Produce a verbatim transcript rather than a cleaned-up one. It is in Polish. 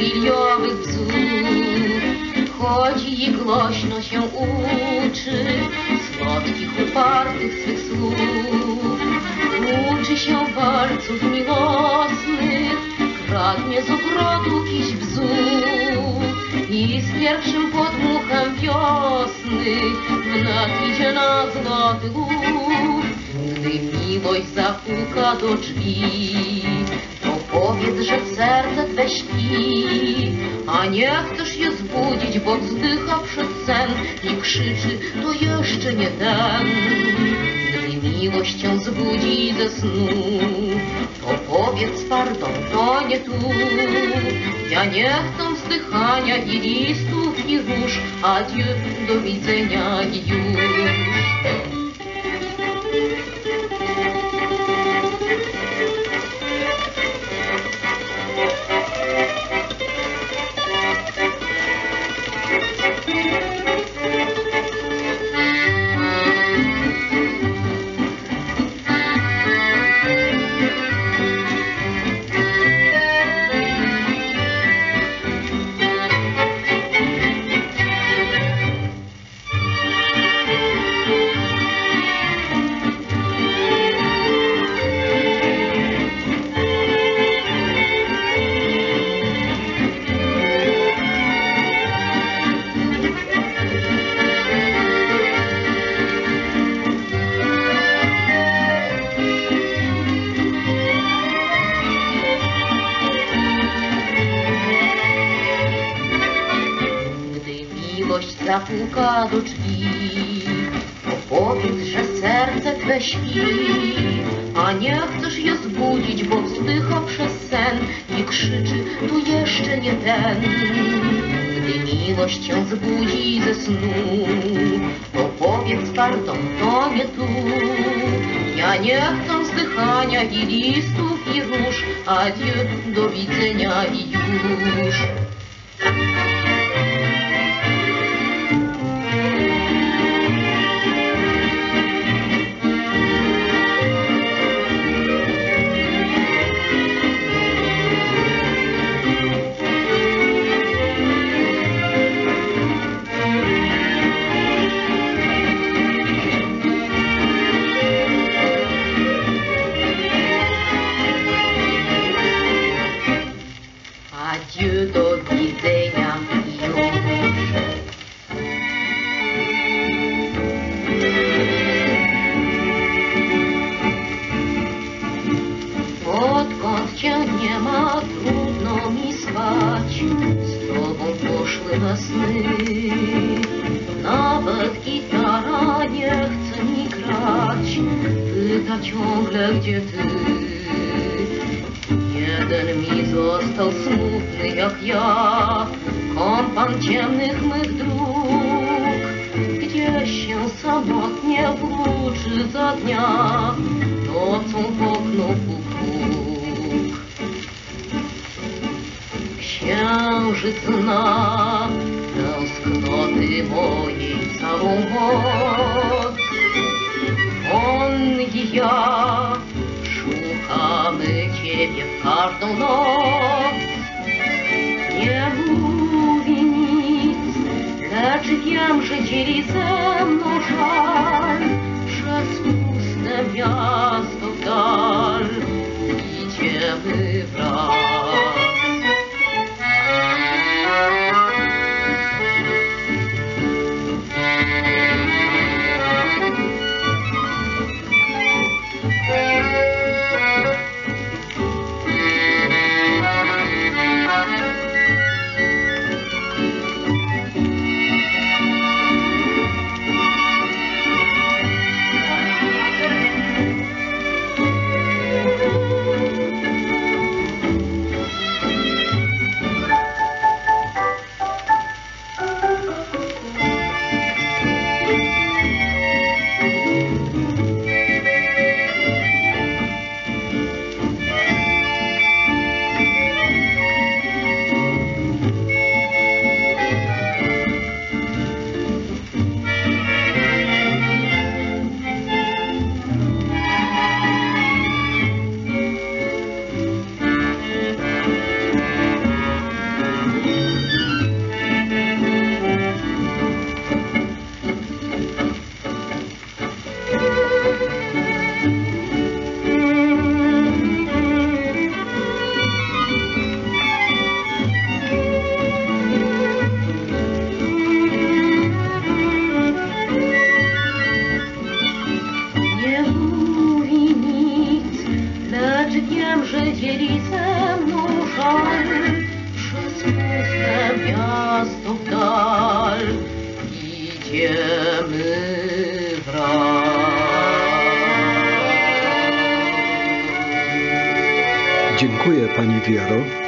liliowych bzów. Chodzi i głośno się uczy słodkich, upartych swych słów. Uczy się walców miłosnych, kradnie z ogrodu kiś bzów. I z pierwszym podmuchem wiosny wnet idzie na złoty łuk. Gdy miłość zapuka do drzwi, to powiedz, że serce twe śpi. A nie chcesz je zbudzić, bo wzdycha przez sen i krzyczy, to jeszcze nie ten. Gdy miłość cię zbudzi ze snu, to powiedz pardon, to nie tu. Ja nie chcę wzdychania i listów i róż, adieu, do widzenia i już. Zapuka do drzwi, to powiedz, że serce twe śpi. A nie chcesz je zbudzić, bo wzdycha przez sen i krzyczy, to jeszcze nie ten. Gdy miłość cię zbudzi ze snu, to powiedz pardon, to nie tu. Ja nie chcę wzdychania i listów i róż, adieu, do widzenia i już. Adieu, do widzenia już. Odkąd cię nie ma, trudno mi spać, z tobą poszły we sny. Nawet gitara nie chce mi grać, pyta ciągle, gdzie ty. Jeden mi został smutny jak ja, kompan ciemnych mych dróg. Gdzieś się samotnie włóczy za dnia, nocą w okno puk. Księżyc zna tęsknoty mojej całą moc. On i ja szukamy ciebie w każdą noc. Nie mówi nic, lecz wiem, że dzieli ze mną żal. Przez puste miasto w dal idziemy wraz. Dziękuję Pani Wiero.